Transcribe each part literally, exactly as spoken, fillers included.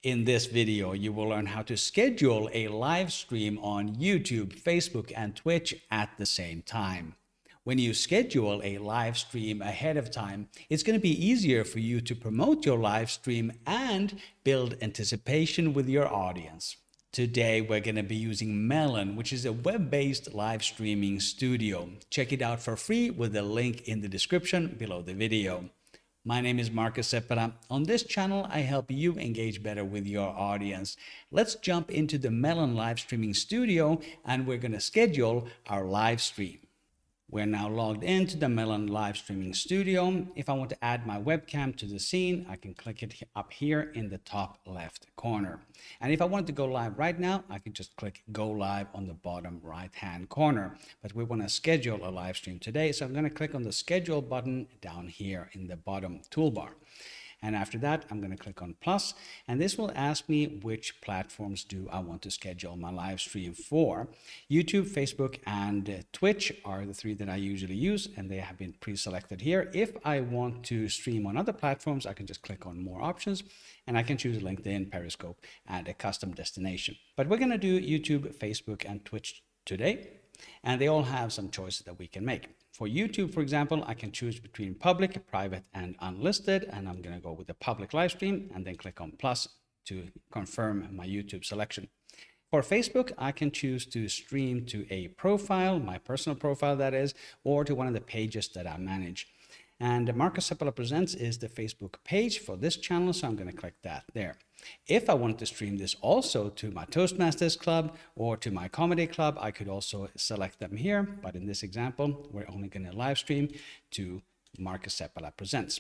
In this video, you will learn how to schedule a live stream on YouTube, Facebook, and Twitch at the same time. When you schedule a live stream ahead of time, it's going to be easier for you to promote your live stream and build anticipation with your audience. Today, we're going to be using Melon, which is a web-based live streaming studio. Check it out for free with the link in the description below the video. My name is Markus Seppälä. On this channel, I help you engage better with your audience. Let's jump into the Melon live streaming studio and we're going to schedule our live stream. We're now logged into the Melon live streaming studio. If I want to add my webcam to the scene, I can click it up here in the top left corner. And if I want to go live right now, I can just click go live on the bottom right hand corner. But we want to schedule a live stream today, so I'm going to click on the schedule button down here in the bottom toolbar. And after that, I'm going to click on plus, and this will ask me which platforms do I want to schedule my live stream for. YouTube, Facebook, and uh, Twitch are the three that I usually use, and they have been pre-selected here. If I want to stream on other platforms, I can just click on more options, and I can choose LinkedIn, Periscope, and a custom destination. But we're going to do YouTube, Facebook, and Twitch today, and they all have some choices that we can make. For YouTube, for example, I can choose between public, private, and unlisted, and I'm going to go with the public live stream and then click on plus to confirm my YouTube selection. For Facebook, I can choose to stream to a profile, my personal profile that is, or to one of the pages that I manage. And Markus Seppälä Presents is the Facebook page for this channel, so I'm going to click that there. If I wanted to stream this also to my Toastmasters club or to my comedy club, I could also select them here. But in this example, we're only going to live stream to Markus Seppälä Presents.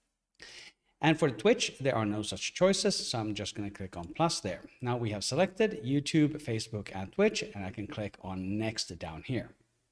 And for Twitch, there are no such choices, so I'm just going to click on plus there. Now we have selected YouTube, Facebook, and Twitch, and I can click on next down here.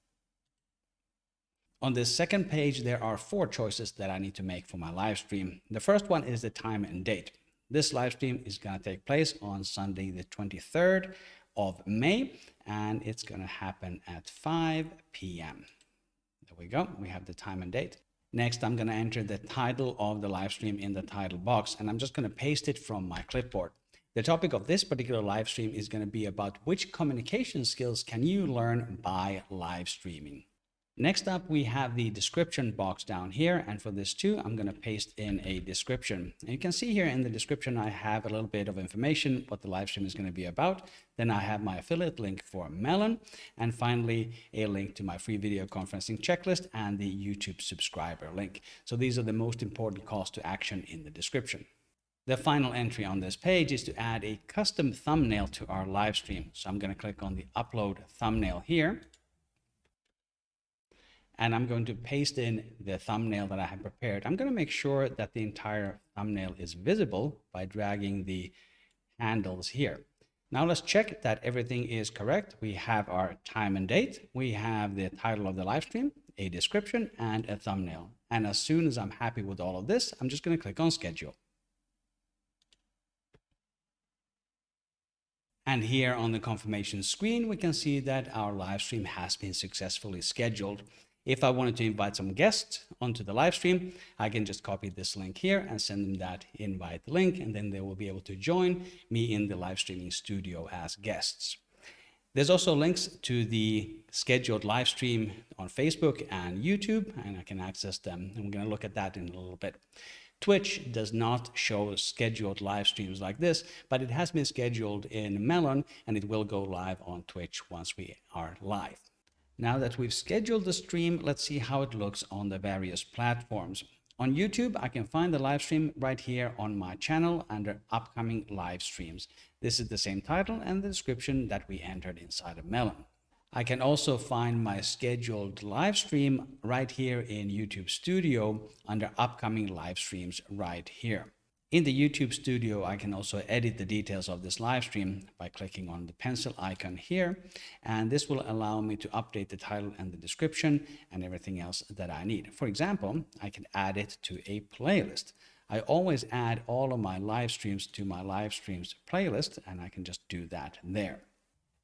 On this second page, there are four choices that I need to make for my live stream. The first one is the time and date. This live stream is going to take place on Sunday, the twenty-third of May, and it's going to happen at five p m There we go. We have the time and date. Next, I'm going to enter the title of the live stream in the title box, and I'm just going to paste it from my clipboard. The topic of this particular live stream is going to be about which communication skills can you learn by live streaming. Next up, we have the description box down here, and for this too, I'm going to paste in a description. And you can see here in the description, I have a little bit of information what the live stream is going to be about. Then I have my affiliate link for Melon, and finally a link to my free video conferencing checklist and the YouTube subscriber link. So these are the most important calls to action in the description. The final entry on this page is to add a custom thumbnail to our live stream. So I'm going to click on the upload thumbnail here. And I'm going to paste in the thumbnail that I have prepared. I'm going to make sure that the entire thumbnail is visible by dragging the handles here. Now let's check that everything is correct. We have our time and date. We have the title of the live stream, a description, and a thumbnail. And as soon as I'm happy with all of this, I'm just going to click on schedule. And here on the confirmation screen, we can see that our live stream has been successfully scheduled. If I wanted to invite some guests onto the live stream, I can just copy this link here and send them that invite link, and then they will be able to join me in the live streaming studio as guests. There's also links to the scheduled live stream on Facebook and YouTube, and I can access them. And we're going to look at that in a little bit. Twitch does not show scheduled live streams like this, but it has been scheduled in Melon, and it will go live on Twitch once we are live. Now that we've scheduled the stream, let's see how it looks on the various platforms. On YouTube, I can find the live stream right here on my channel under upcoming live streams. This is the same title and the description that we entered inside of Melon. I can also find my scheduled live stream right here in YouTube Studio under upcoming live streams right here. In the YouTube Studio, I can also edit the details of this live stream by clicking on the pencil icon here, and this will allow me to update the title and the description and everything else that I need. For example, I can add it to a playlist. I always add all of my live streams to my live streams playlist, and I can just do that there.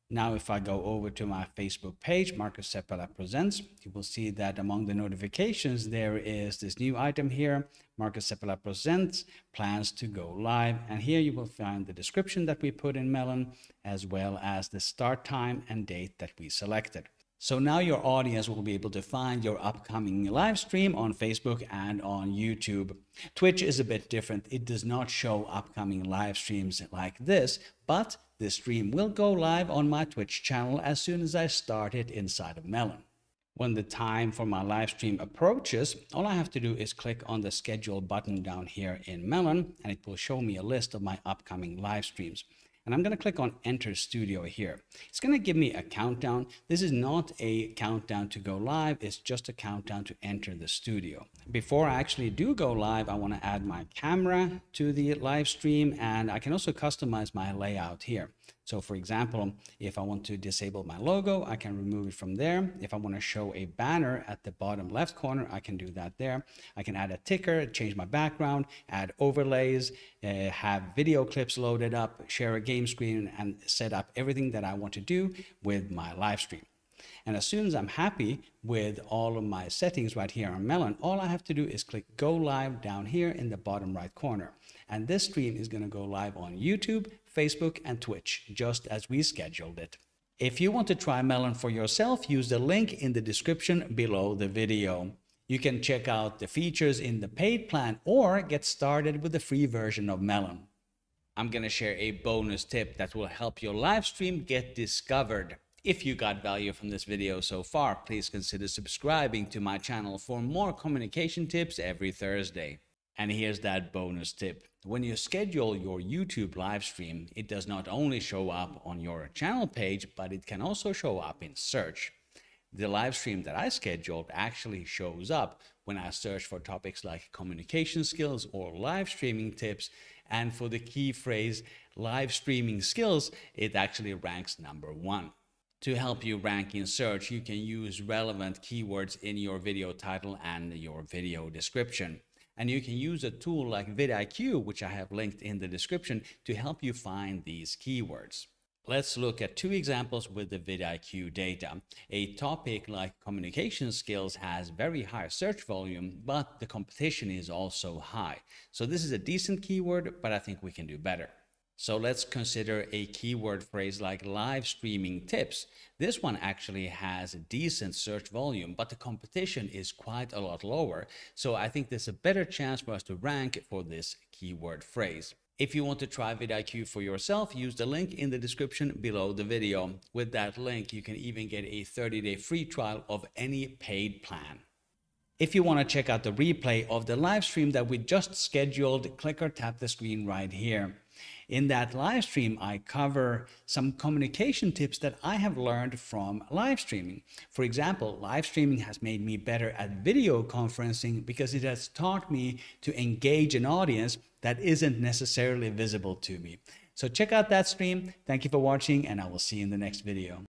Now, if I go over to my Facebook page, Markus Seppälä Presents, you will see that among the notifications, there is this new item here, Markus Seppälä Presents, plans to go live. And here you will find the description that we put in Melon, as well as the start time and date that we selected. So now your audience will be able to find your upcoming live stream on Facebook and on YouTube. Twitch is a bit different. It does not show upcoming live streams like this, but this stream will go live on my Twitch channel as soon as I start it inside of Melon. When the time for my live stream approaches, all I have to do is click on the schedule button down here in Melon, and it will show me a list of my upcoming live streams. And I'm going to click on Enter Studio here. It's going to give me a countdown. This is not a countdown to go live. It's just a countdown to enter the studio. Before I actually do go live, I want to add my camera to the live stream, and I can also customize my layout here. So for example, if I want to disable my logo, I can remove it from there. If I want to show a banner at the bottom left corner, I can do that there. I can add a ticker, change my background, add overlays, uh, have video clips loaded up, share a game screen, and set up everything that I want to do with my live stream. And as soon as I'm happy with all of my settings right here on Melon, all I have to do is click Go Live down here in the bottom right corner. And this stream is going to go live on YouTube, Facebook, and Twitch, just as we scheduled it. If you want to try Melon for yourself, use the link in the description below the video. You can check out the features in the paid plan or get started with the free version of Melon. I'm going to share a bonus tip that will help your live stream get discovered. If you got value from this video so far, please consider subscribing to my channel for more communication tips every Thursday. And here's that bonus tip. When you schedule your YouTube live stream, it does not only show up on your channel page, but it can also show up in search. The live stream that I scheduled actually shows up when I search for topics like communication skills or live streaming tips. And for the key phrase live streaming skills, it actually ranks number one. To help you rank in search, you can use relevant keywords in your video title and your video description. And you can use a tool like VidIQ, which I have linked in the description, to help you find these keywords. Let's look at two examples with the VidIQ data. A topic like communication skills has very high search volume, but the competition is also high. So this is a decent keyword, but I think we can do better. So let's consider a keyword phrase like live streaming tips. This one actually has a decent search volume, but the competition is quite a lot lower. So I think there's a better chance for us to rank for this keyword phrase. If you want to try VidIQ for yourself, use the link in the description below the video. With that link, you can even get a thirty day free trial of any paid plan. If you want to check out the replay of the live stream that we just scheduled, click or tap the screen right here. In that live stream, I cover some communication tips that I have learned from live streaming. For example, live streaming has made me better at video conferencing because it has taught me to engage an audience that isn't necessarily visible to me. So check out that stream. Thank you for watching, and I will see you in the next video.